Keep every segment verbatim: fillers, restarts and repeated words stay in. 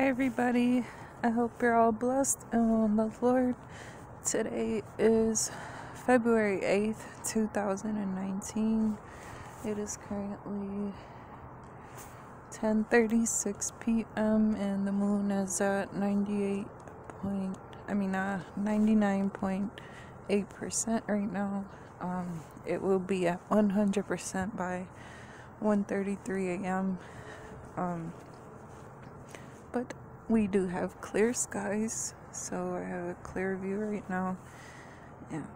Hi, everybody. I hope you're all blessed and will love the Lord. Today is February eighth, two thousand nineteen. It is currently ten thirty-six p.m. and the moon is at ninety-eight point, I mean, uh, ninety-nine point eight percent right now. Um, it will be at one hundred percent by one thirty-three a.m. Um, but we do have clear skies, so I have a clear view right now, and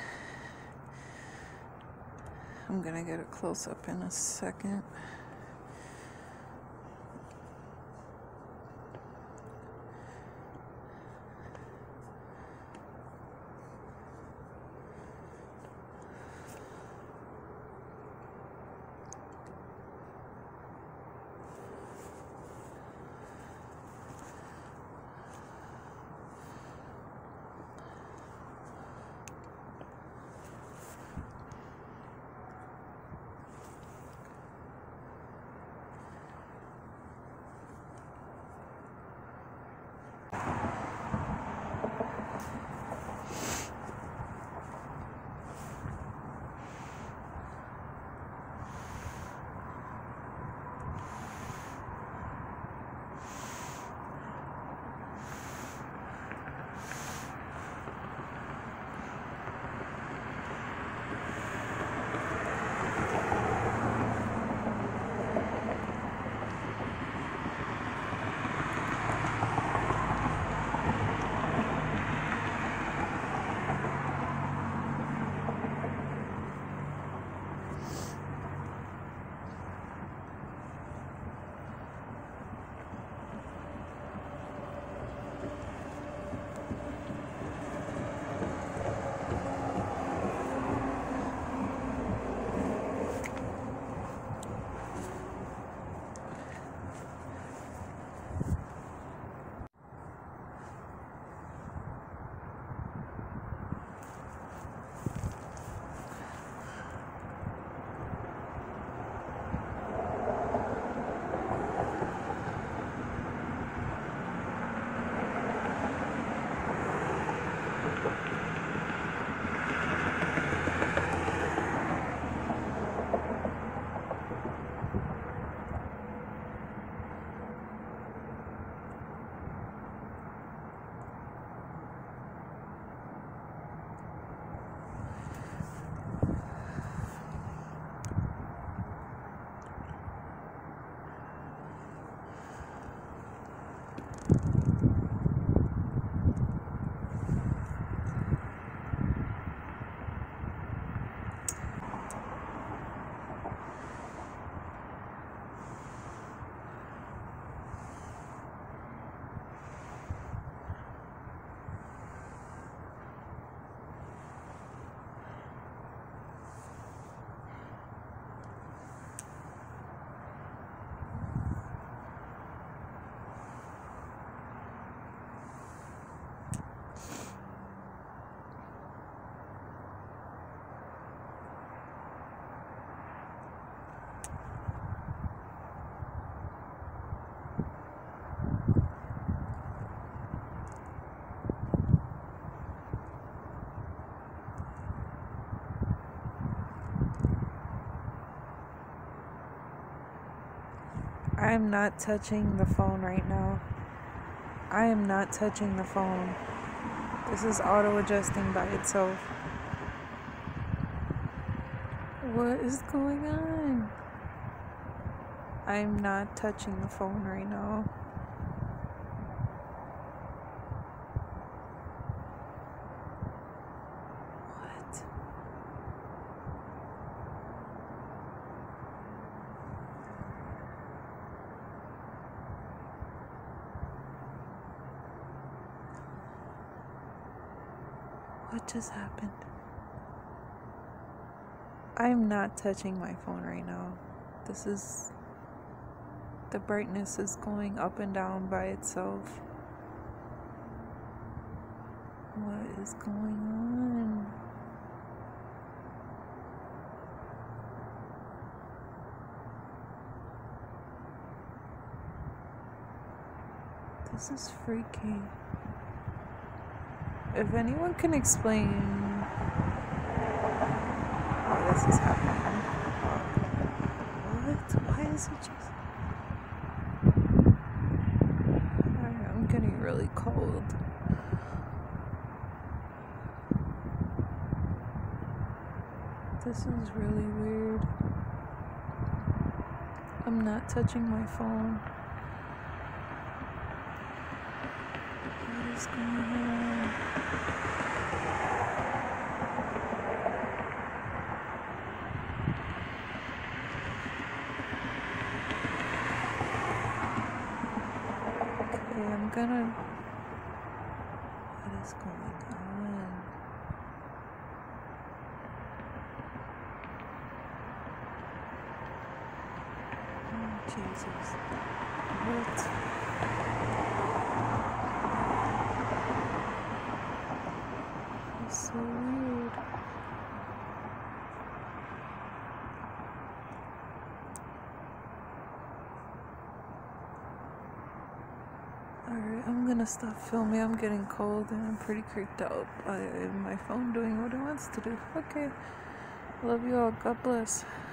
I'm gonna get a close up in a second. I am not touching the phone right now. I am not touching the phone. This is auto adjusting by itself. What is going on? I'm not touching the phone right now. What? What just happened? I'm not touching my phone right now. This is... The brightness is going up and down by itself. What is going on? This is freaky. If anyone can explain why this is happening. What? Why is it just... I'm getting really cold. This is really weird. I'm not touching my phone. What is going on? Okay, I'm gonna... What is going on? Jesus. What? It's so weird. Alright, I'm gonna stop filming. I'm getting cold and I'm pretty creeped out by my phone doing what it wants to do. Okay. Love you all. God bless.